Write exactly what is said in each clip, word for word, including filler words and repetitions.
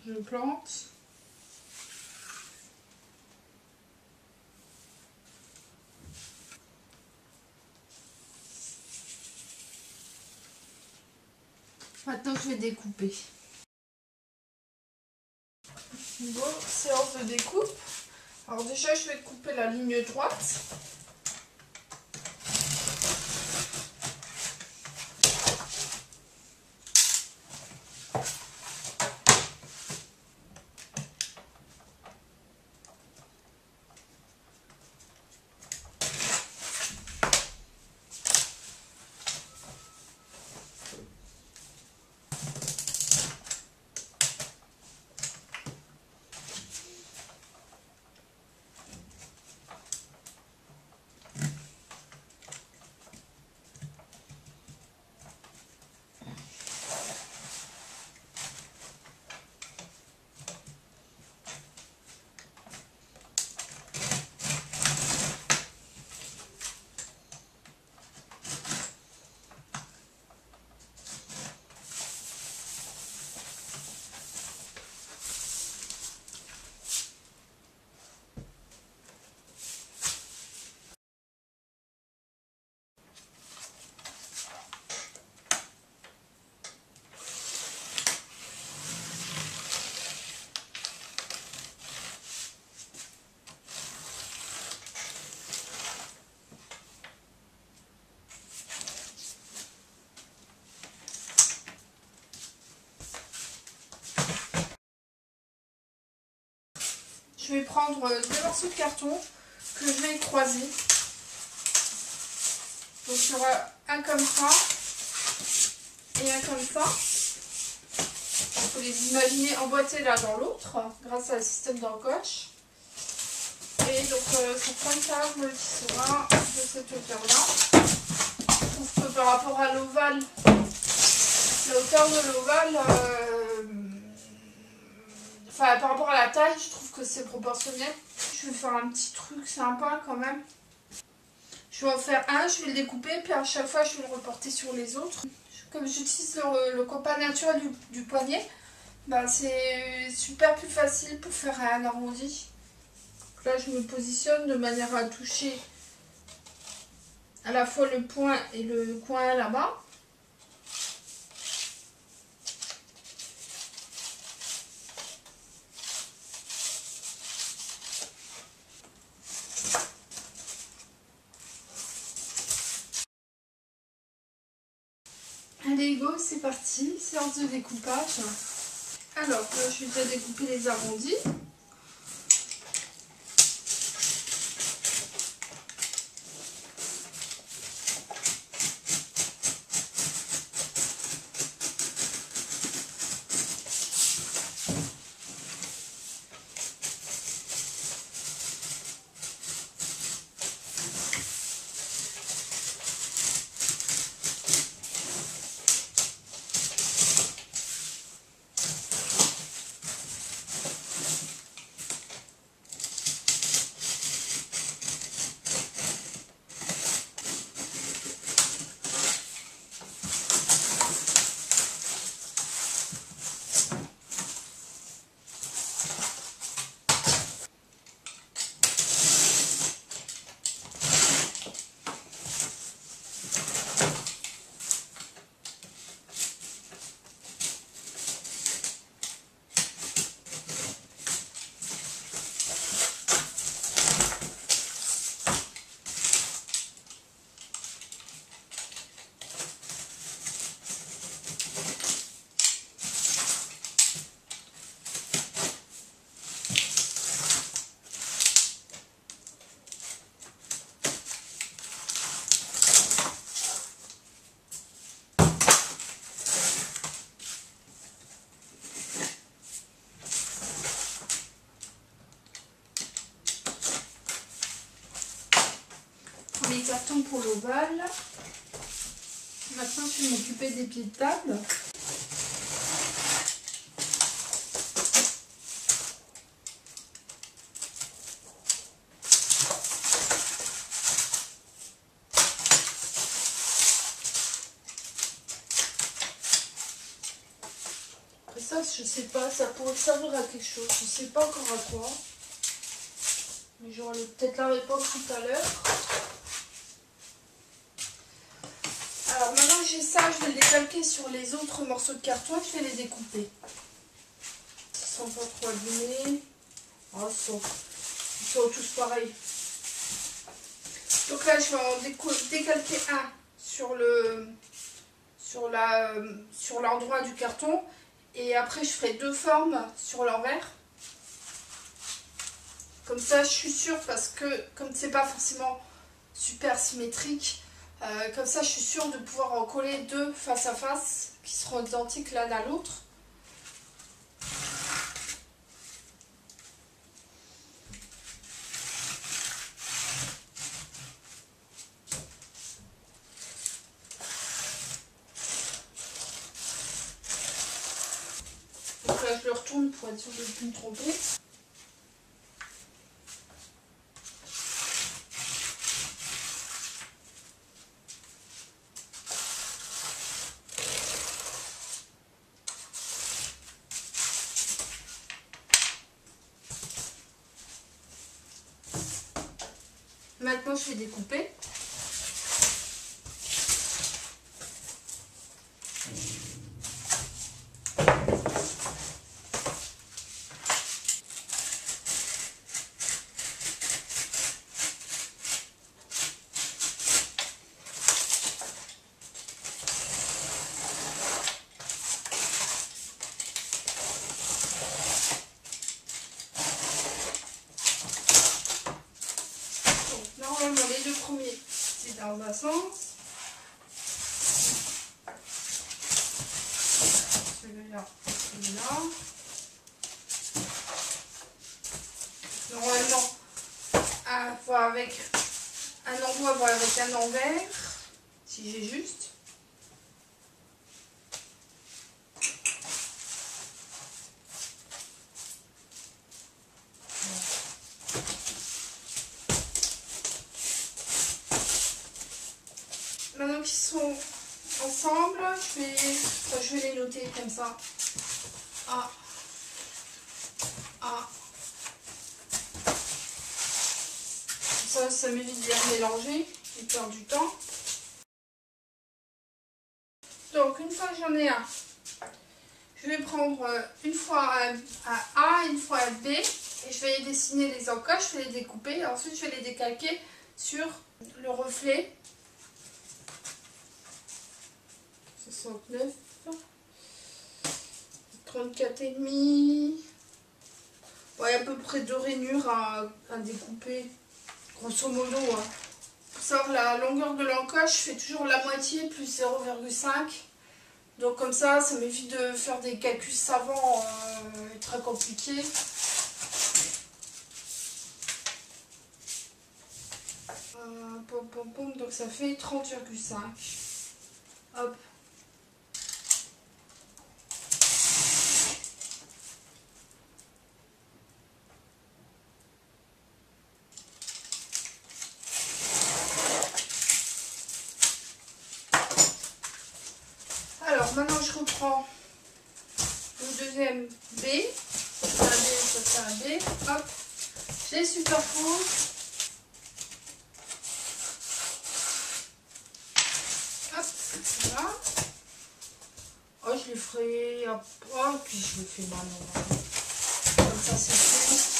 je plante. Maintenant, je vais découper. Bon, séance de découpe. Alors déjà, je vais couper la ligne droite. Je vais prendre deux morceaux de carton que je vais croiser. Donc il y aura un comme ça et un comme ça. Il faut les imaginer emboîtés l'un dans l'autre grâce à un système d'encoche. Et donc euh, c'est comme ça que le tissera de cette hauteur-là. Je trouve que par rapport à l'ovale, la hauteur de l'ovale, euh, enfin par rapport à la taille, je trouve que c'est proportionnel. Je vais faire un petit truc sympa quand même. Je vais en faire un, je vais le découper, puis à chaque fois je vais le reporter sur les autres. Comme j'utilise le, le compas naturel du, du poignet, bah c'est super plus facile pour faire un arrondi. Donc là je me positionne de manière à toucher à la fois le point et le coin là-bas. Allez go, c'est parti, séance de découpage. Alors, là, je vais déjà découper les arrondis. Les cartons pour l'ovale. Maintenant, je vais m'occuper des pieds de table. Après ça, je sais pas, ça pourrait servir à quelque chose. Je sais pas encore à quoi. Mais j'aurai peut-être la réponse tout à l'heure. Alors maintenant que j'ai ça, je vais le décalquer sur les autres morceaux de carton et je vais les découper. Ils sont pas trop abîmés. Oh, ils, sont, ils sont tous pareils. Donc là, je vais en décalquer un sur le sur la sur l'endroit du carton. Et après, je ferai deux formes sur l'envers. Comme ça, je suis sûre, parce que comme c'est pas forcément super symétrique, euh, comme ça, je suis sûre de pouvoir en coller deux face à face qui seront identiques l'un à l'autre. Donc là, je le retourne pour être sûre de ne plus me tromper. Maintenant, je vais découper. Normalement, les deux premiers, c'est dans un sens. Celui-là, celui-là. Normalement, un va avec un endroit va avec un envers, si j'ai juste. Maintenant qu'ils sont ensemble, je vais, enfin, je vais les noter comme ça. A, A. Ça, ça m'évite de les mélanger et perdre du temps. Donc, une fois que j'en ai un, je vais prendre une fois un, un A, une fois un B, et je vais dessiner les encoches, je vais les découper, et ensuite je vais les décalquer sur le reflet. soixante-neuf, trente-quatre et demi. Ouais, à peu près deux rainures à, à découper, grosso modo. Hein. Pour savoir la longueur de l'encoche, je fais toujours la moitié plus zéro virgule cinq. Donc comme ça, ça m'évite de faire des calculs savants euh, très compliqués. Euh, pom, pom, pom, donc ça fait trente virgule cinq. Hop. Alors maintenant je reprends le deuxième B, ça c'est un B, ça c'est un B, hop, je les superpose. Hop, voilà. Oh, je les ferai, hop, oh, puis je le fais maintenant. Comme ça c'est fait.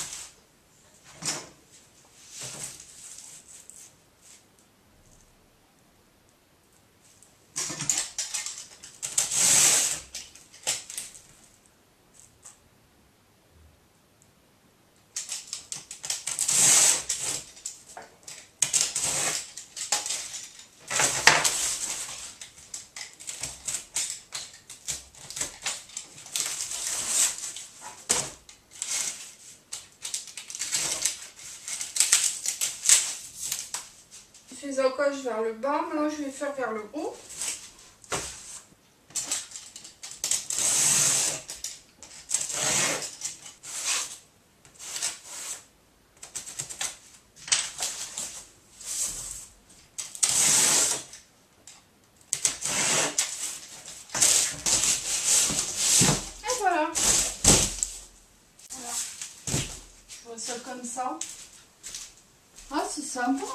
Les encoches vers le bas, maintenant je vais faire vers le haut. ça. Ah, c'est sympa.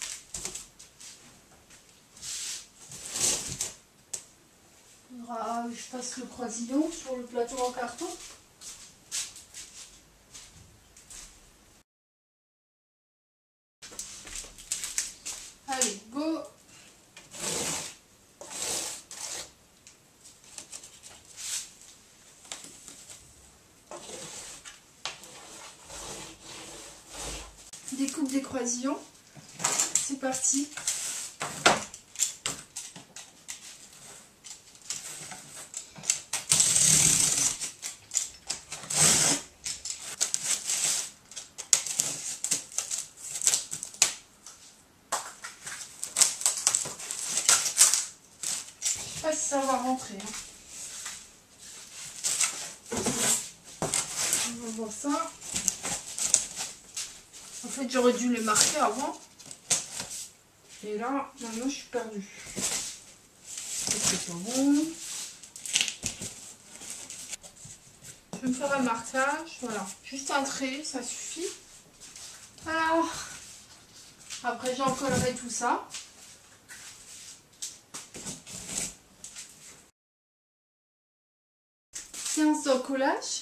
Il faudra que je fasse le croisillon sur le plateau en carton. Allez, go! Découpe des croisillons. C'est parti. Je sais pas si ça va rentrer. Hein. On va voir ça. En fait, j'aurais dû les marquer avant. Et là, maintenant, je suis perdue. C'est pas bon. Je vais me faire un marquage. Voilà. Juste un trait, ça suffit. Voilà. Après, j'encollerai tout ça. Séance d'encollage.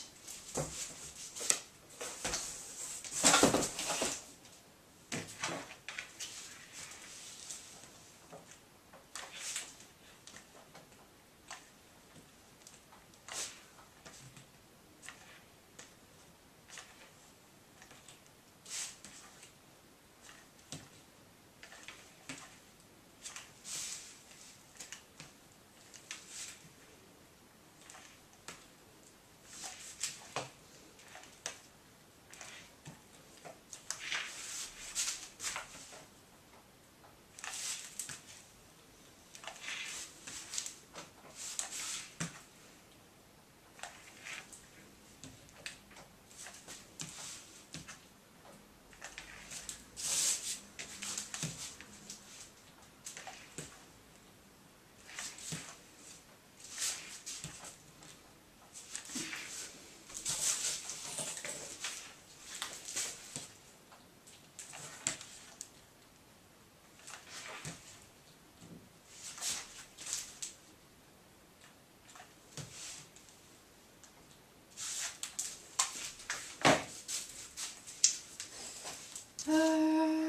Euh...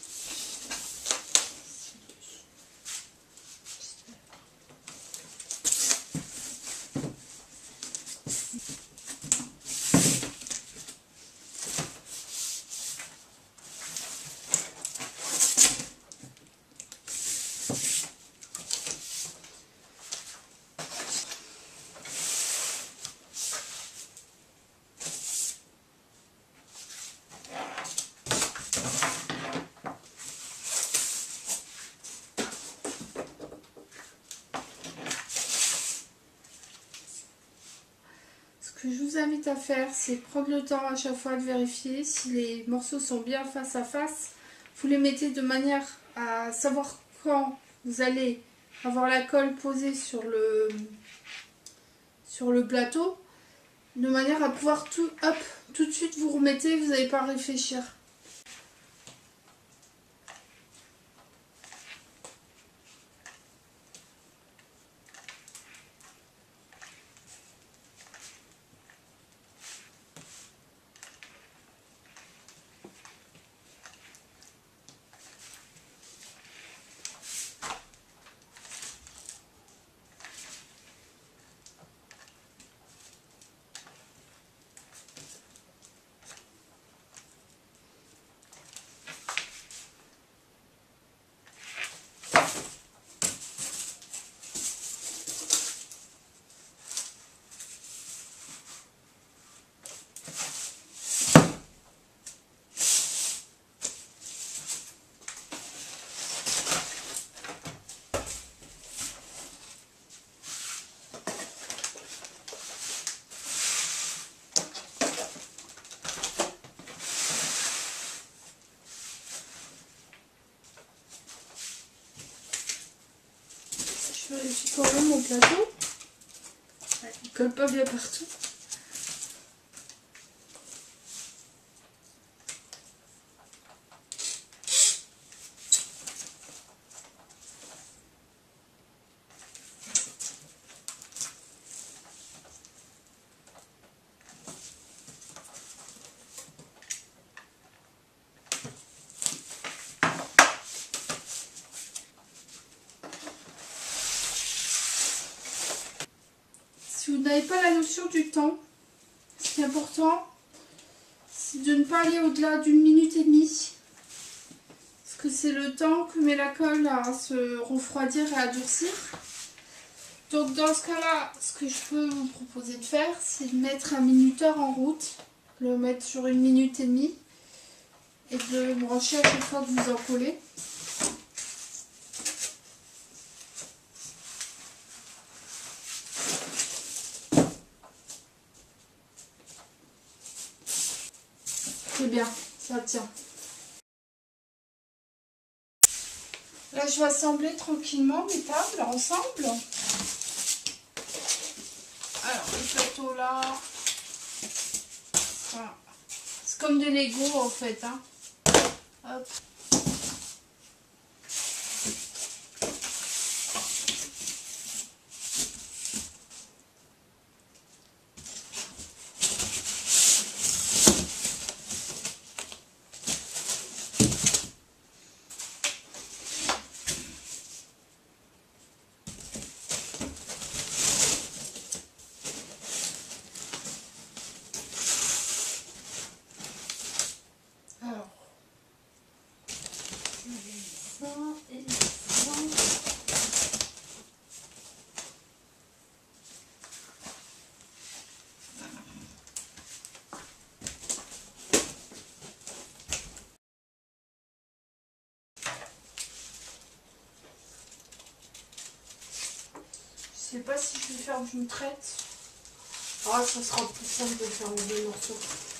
Ce que je vous invite à faire, c'est prendre le temps à chaque fois de vérifier si les morceaux sont bien face à face. Vous les mettez de manière à savoir quand vous allez avoir la colle posée sur le, sur le plateau, de manière à pouvoir tout, hop, tout de suite vous remettez, vous n'allez pas à réfléchir. Je vérifie quand même mon plateau. Ouais, il colle pas bien partout. n'avez pas la notion du temps, ce qui est important, c'est de ne pas aller au-delà d'une minute et demie. Parce que c'est le temps que met la colle à se refroidir et à durcir. Donc dans ce cas-là, ce que je peux vous proposer de faire, c'est de mettre un minuteur en route, le mettre sur une minute et demie, et de le brancher à chaque fois que vous en collez. C'est bien, ça tient. Là, je vais assembler tranquillement mes tables ensemble. Alors, le plateau là, voilà. C'est comme des Lego en fait. Hein. Hop. Alors, je mets ça et ça. Je sais pas si je vais faire d'une traite. Ah, ça sera plus simple de faire en deux morceaux.